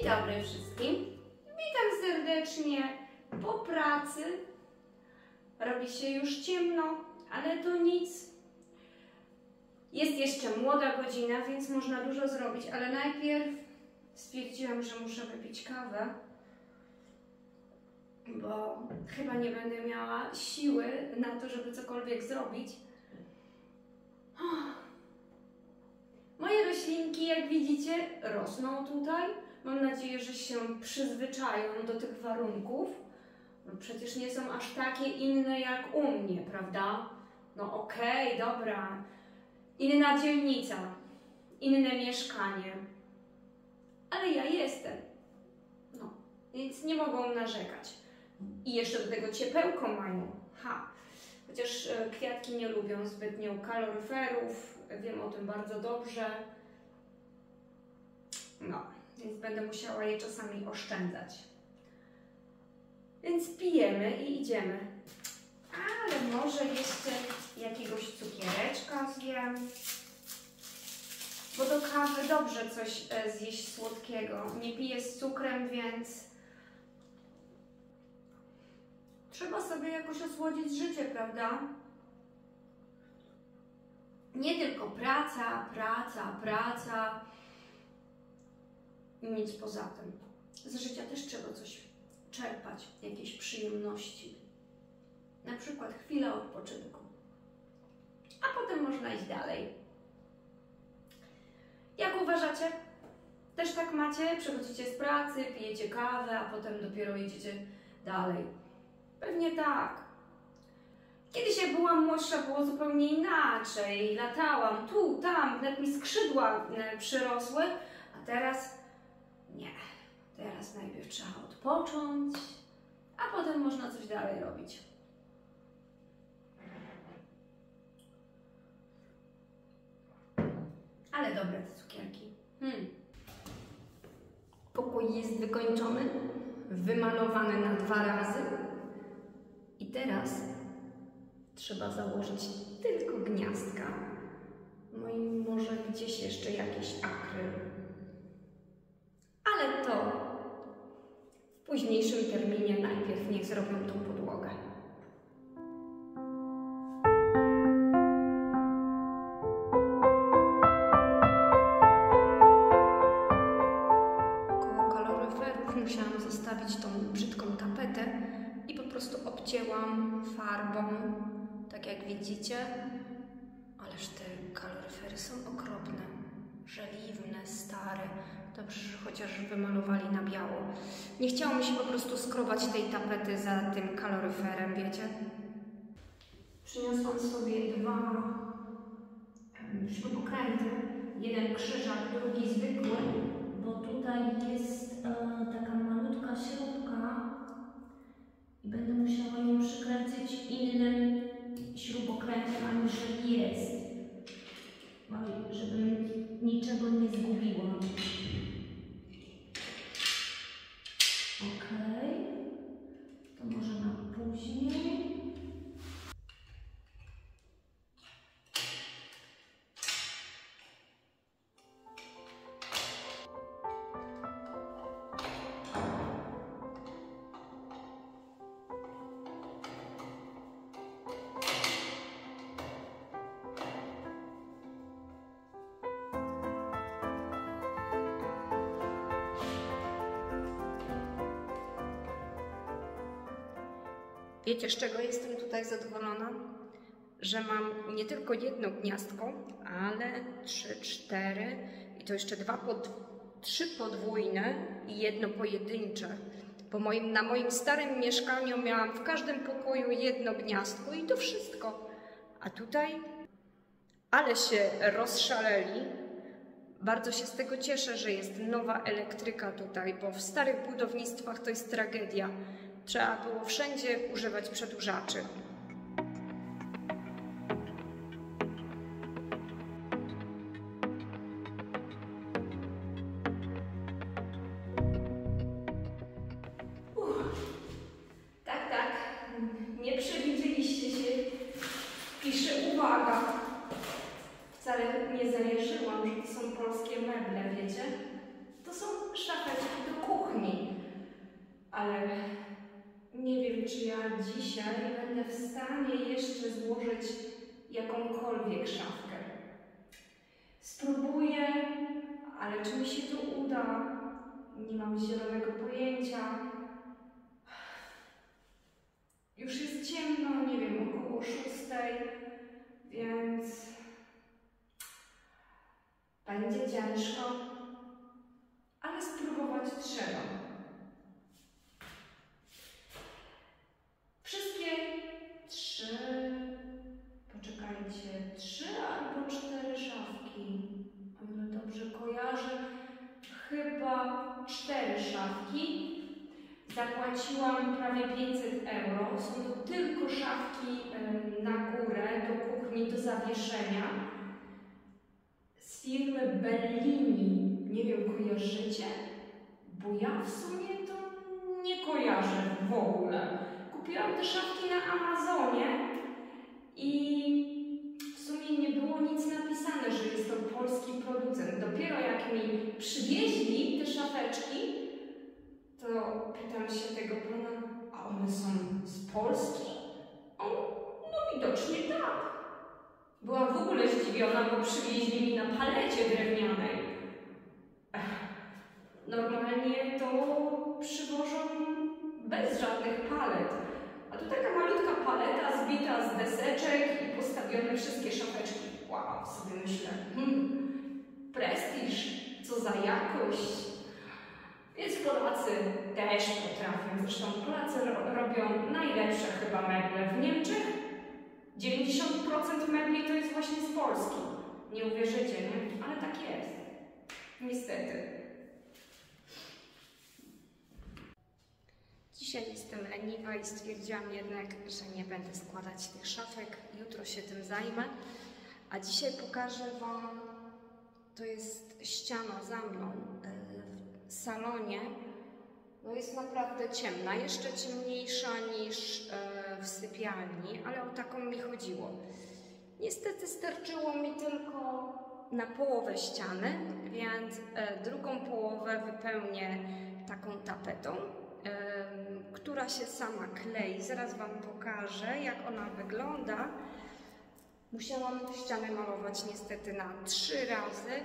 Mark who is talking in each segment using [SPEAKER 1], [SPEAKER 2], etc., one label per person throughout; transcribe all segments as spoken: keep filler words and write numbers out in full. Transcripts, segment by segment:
[SPEAKER 1] Dzień dobry wszystkim. Witam serdecznie po pracy. Robi się już ciemno, ale to nic. Jest jeszcze młoda godzina, więc można dużo zrobić, ale najpierw stwierdziłam, że muszę wypić kawę, bo chyba nie będę miała siły na to, żeby cokolwiek zrobić. Moje roślinki, jak widzicie, rosną tutaj. Mam nadzieję, że się przyzwyczają do tych warunków. No przecież nie są aż takie inne jak u mnie, prawda? No okej, okay, dobra. Inna dzielnica, inne mieszkanie. Ale ja jestem. No, więc nie mogą narzekać. I jeszcze do tego ciepełko mają. Ha! Chociaż kwiatki nie lubią zbytnio kaloryferów. Wiem o tym bardzo dobrze. No, więc będę musiała je czasami oszczędzać. Więc pijemy i idziemy. Ale może jeszcze jakiegoś cukiereczka zjem. Bo do kawy dobrze coś zjeść słodkiego. Nie piję z cukrem, więc trzeba sobie jakoś osłodzić życie, prawda? Nie tylko praca, praca, praca i nic poza tym. Z życia też trzeba coś czerpać, jakieś przyjemności. Na przykład chwilę odpoczynku. A potem można iść dalej. Jak uważacie? Też tak macie? Przychodzicie z pracy, pijecie kawę, a potem dopiero idziecie dalej. Pewnie tak. Kiedyś jak byłam młodsza, było zupełnie inaczej. Latałam tu, tam, nawet mi skrzydła przyrosły, a teraz nie. Teraz najpierw trzeba odpocząć, a potem można coś dalej robić. Ale dobre te cukierki. Hmm. Pokój jest wykończony, wymalowany na dwa razy i teraz trzeba założyć tylko gniazdka. No i może gdzieś jeszcze jakieś akry. Ale to w późniejszym terminie. Najpierw niech zrobią tą podłogę. Koło kaloryferów musiałam zostawić tą brzydką tapetę i po prostu obcięłam farbą, tak jak widzicie. Ależ te kaloryfery są okropne, żeliwne, stare. Dobrze, że chociaż wymalowali na biało. Nie chciało mi się po prostu skrobać tej tapety za tym kaloryferem, wiecie? Przyniosłam sobie dwa um, śrubokręty. Jeden krzyżak, drugi zwykły, bo tutaj jest e, taka malutka śrubka i będę musiała ją przykręcić innym śrubokrętem, aniżeli jest, żebym niczego nie zgubiła. Ok, to może na później. Wiecie, z czego jestem tutaj zadowolona? Że mam nie tylko jedno gniazdko, ale trzy, cztery i to jeszcze dwa pod, trzy podwójne i jedno pojedyncze. Bo moim, na moim starym mieszkaniu miałam w każdym pokoju jedno gniazdko i to wszystko. A tutaj, ale się rozszaleli. Bardzo się z tego cieszę, że jest nowa elektryka tutaj, bo w starych budownictwach to jest tragedia. Trzeba było wszędzie używać przedłużaczy. Uff. Tak, tak. Nie przewidzieliście się. Piszę uwaga. Wcale nie zajarzyłam, że to są polskie meble, wiecie? To są szafeczki do nie wiem, czy ja dzisiaj będę w stanie jeszcze złożyć jakąkolwiek szafkę. Spróbuję, ale czy mi się to uda? Nie mam zielonego pojęcia. Już jest ciemno, nie wiem, około szóstej, więc będzie ciężko, ale spróbować trzeba. Wszystkie trzy, poczekajcie, trzy albo cztery szafki, o ile dobrze kojarzę, chyba cztery szafki. Zapłaciłam prawie pięćset euro. Są to tylko szafki na górę, do kuchni, do zawieszenia. Z firmy Bellini. Nie wiem, kojarzycie? Bo ja w sumie to nie kojarzę w ogóle. Kupiłam te szafki na Amazonie i w sumie nie było nic napisane, że jest to polski producent. Dopiero jak mi przywieźli te szafeczki, to pytam się tego pana, a one są z Polski? O, no widocznie tak. Byłam w ogóle zdziwiona, bo przywieźli mi na palecie drewnianej. Ech, normalnie to przywożą bez żadnych palet. A tu taka malutka paleta zbita z deseczek i postawione wszystkie szafeczki. Wow, sobie myślę, hmm, prestiż, co za jakość. Więc Polacy też potrafią. Zresztą Polacy ro robią najlepsze chyba meble w Niemczech. dziewięćdziesiąt procent mebli to jest właśnie z Polski. Nie uwierzycie, nie? Ale tak jest. Niestety. Dzisiaj jestem leniwa i stwierdziłam jednak, że nie będę składać tych szafek. Jutro się tym zajmę. A dzisiaj pokażę Wam, to jest ściana za mną. W salonie no jest naprawdę ciemna, jeszcze ciemniejsza niż e, w sypialni, ale o taką mi chodziło. Niestety starczyło mi tylko na połowę ściany, więc e, drugą połowę wypełnię taką tapetą, e, która się sama klei. Zaraz Wam pokażę, jak ona wygląda. Musiałam ścianę malować niestety na trzy razy,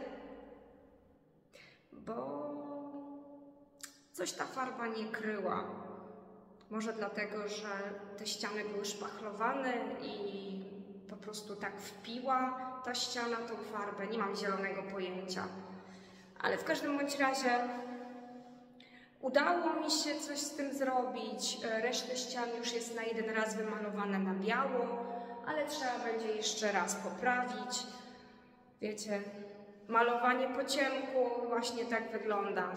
[SPEAKER 1] bo coś ta farba nie kryła. Może dlatego, że te ściany były szpachlowane i po prostu tak wpiła ta ściana tą farbę. Nie mam zielonego pojęcia. Ale w każdym bądź razie udało mi się coś z tym zrobić. Resztę ścian już jest na jeden raz wymalowane na biało, ale trzeba będzie jeszcze raz poprawić. Wiecie, malowanie po ciemku właśnie tak wygląda.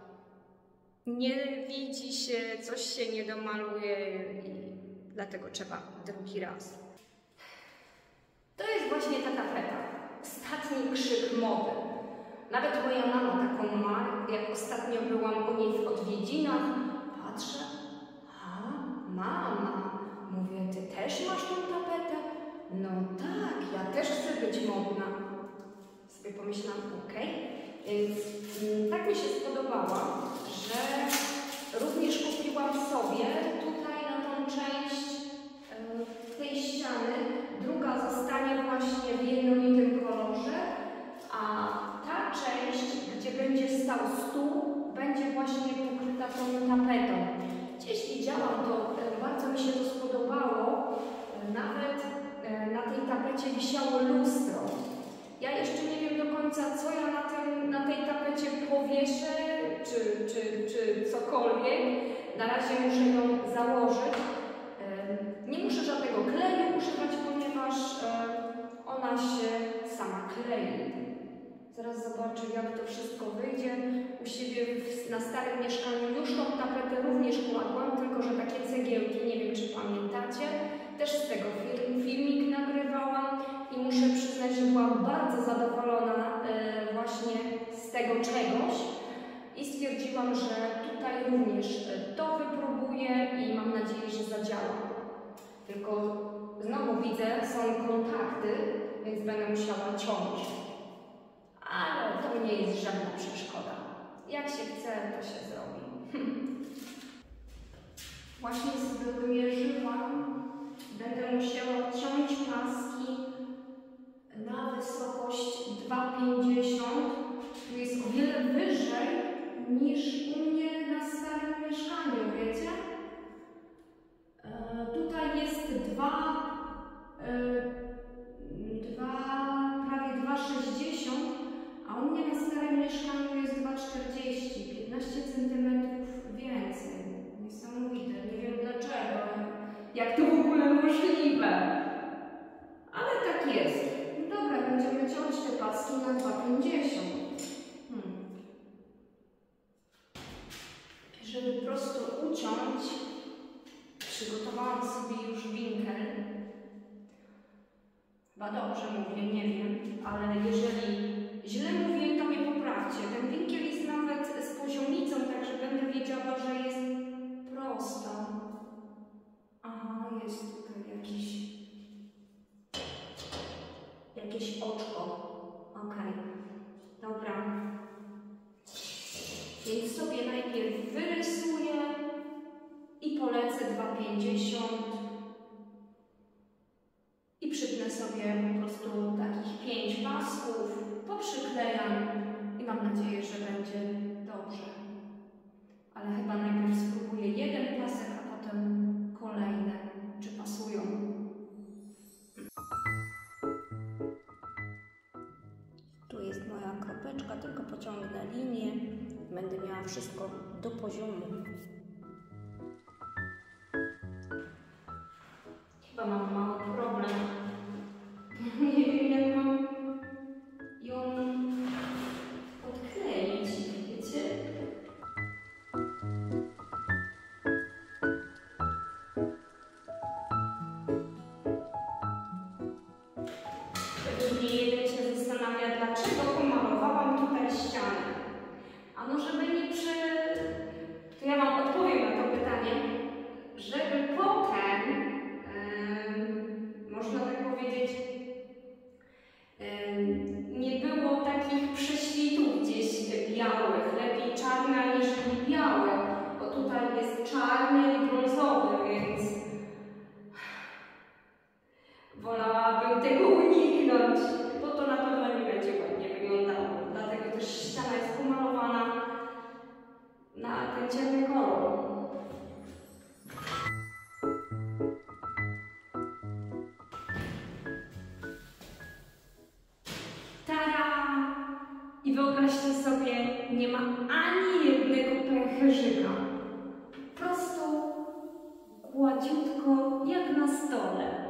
[SPEAKER 1] Nie widzi się, coś się nie domaluje i dlatego trzeba drugi raz. To jest właśnie ta tapeta. Ostatni krzyk mody. Nawet moja mama taką ma. Jak ostatnio byłam u niej w odwiedzinach, patrzę, a mama, mówię, ty też masz tą tapetę? No tak, ja też chcę być modna. Sobie pomyślałam, okej. Okay. Więc m, tak mi się spodobała, że również kupiłam sobie tutaj na tą część e, tej ściany. Druga zostanie właśnie w jednolitym kolorze, a ta część, gdzie będzie stał stół, będzie właśnie pokryta tą tapetą. Gdzieś widziałam to, e, bardzo mi się to spodobało. E, nawet e, na tej tapecie wisiało lustro. Ja jeszcze nie wiem do końca, co ja na, tym, na tej tapecie powieszę, czy, czy, czy cokolwiek. Na razie muszę ją założyć. Nie muszę żadnego kleju używać, ponieważ ona się sama klei. Zaraz zobaczę, jak to wszystko wyjdzie. U siebie na starym mieszkaniu już tą tapetę również kładłam, tylko że takie cegiełki, nie wiem, czy pamiętacie. Też z tego film, filmik nagrywałam i muszę przyznać, że byłam bardzo zadowolona e, właśnie z tego czegoś i stwierdziłam, że tutaj również to wypróbuję i mam nadzieję, że zadziała. Tylko znowu widzę, są kontakty, więc będę musiała ciąć. Ale to nie jest żadna przeszkoda. Jak się chce, to się zrobi. Właśnie sobie odmierzyłam. Będę musiała ciąć paski na wysokość dwa pięćdziesiąt. Tu jest o wiele wyżej niż u mnie na starym mieszkaniu, wiecie? E, tutaj jest dwa, e, dwa, prawie dwa sześćdziesiąt, a u mnie na starym mieszkaniu jest dwa czterdzieści, piętnaście centymetrów więcej. Niesamowite, nie wiem dlaczego, jak to w ogóle możliwe. Ale tak jest. Dobra, będziemy ciąć te paski na dwa pięćdziesiąt. Hmm. Żeby prosto uciąć, przygotowałam sobie już winkel. Chyba dobrze mówię, nie wiem, ale jeżeli źle mówię, to mnie poprawcie. Ten winkiel jest nawet z poziomicą, także będę wiedziała, że jest prosta. Aha, jest tutaj jakiś, jakieś oczko. Ok, dobra. Więc sobie najpierw wyrysuję i polecę dwa pięćdziesiąt i przypnę sobie po prostu takich pięć pasków, poprzyklejam i mam nadzieję, że będzie dobrze. Ale chyba najpierw spróbuję jeden pasek, a potem kolejne, czy pasują. Tu jest moja kropeczka, tylko pociągnę linię. Będę miała wszystko do poziomu. Chyba mam mały problem. Nie wiem, jak mam ją odkleić, wiecie? Pewnie jeden się zastanawia, dlaczego pomalowałam tutaj ścianę. A no, żeby nie przy... To ja Wam odpowiem na to pytanie, żeby potem, yy, można tak powiedzieć, yy, nie było takich prześwitów gdzieś białych, lepiej czarne niż białe, bo tutaj jest czarny i brązowy, więc wolałabym tego uniknąć, bo to na pewno nie będzie ładnie wyglądało. Dlatego też ściana jest pomalowana na ten ciemny kolor. Tada! I wyobraźcie sobie, nie ma ani jednego pęcherzyka. Prosto, gładziutko, jak na stole.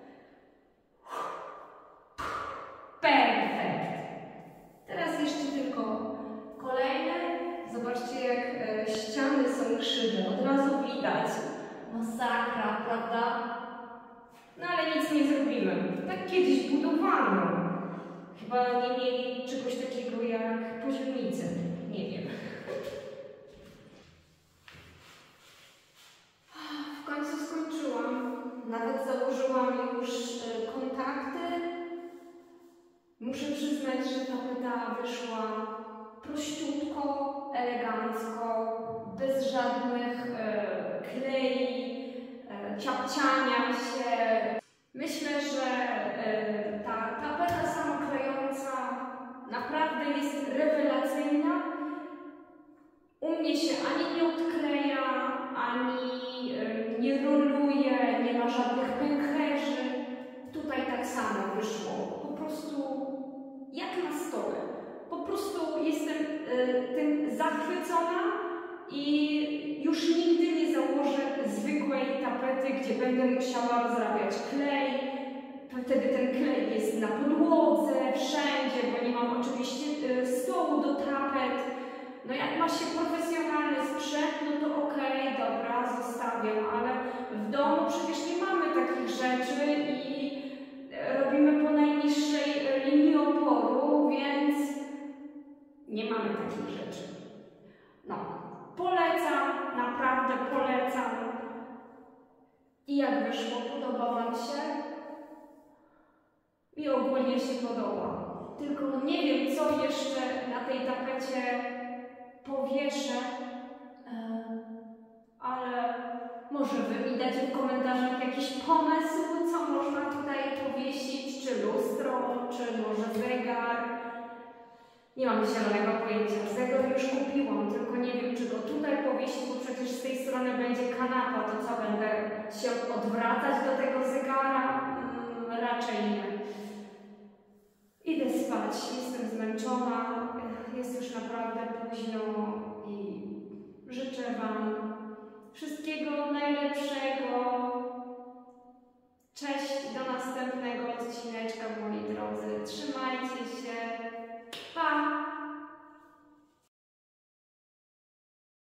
[SPEAKER 1] Perfekt! Teraz jeszcze tylko kolejne. Zobaczcie, jak e, ściany są krzywe. Od razu widać. Masakra, prawda? No ale nic nie zrobimy. Tak kiedyś budowano. Chyba nie mieli czegoś takiego jak poziomice. Nie wiem. W końcu skończyłam. Nawet założyłam już e, kontakty. Muszę przyznać, że ta płyta wyszła prościutko, elegancko, bez żadnych e, klei, e, ciapciania się. Myślę, że e, ta tapeta samoklejąca naprawdę jest rewelacyjna. U mnie się ani nie odkleja, ani e, nie roluje, nie ma żadnych pęcherzy. Tutaj tak samo wyszło. Po prostu jak na stole. Po prostu jestem y, tym zachwycona i już nigdy nie założę zwykłej tapety, gdzie będę musiała rozrabiać klej. Wtedy ten klej jest na podłodze, wszędzie, bo nie mam oczywiście y, stołu do tapet. No jak ma się profesjonalny sprzęt, no to okej, okay, dobra, zostawiam, ale w domu przecież nie mamy takich rzeczy i robimy po najniższej linii oporu, więc nie mamy takich rzeczy. No, polecam, naprawdę polecam. I jak wyszło, podoba Wam się? Mi ogólnie się podoba. Tylko nie wiem, co jeszcze na tej tapecie powieszę, ale może Może Wy mi dacie w komentarzach jakiś pomysł, co można tutaj powiesić, czy lustro, czy może zegar. Nie mam zielonego pojęcia. Zegar już kupiłam, tylko nie wiem, czy go tutaj powiesić, bo przecież z tej strony będzie kanapa. To co, będę się odwracać do tego zegara? Hmm, raczej nie. Idę spać, jestem zmęczona, jest już naprawdę późno i życzę Wam wszystkiego najlepszego. Cześć, do następnego odcineczka, moi drodzy. Trzymajcie się. Pa!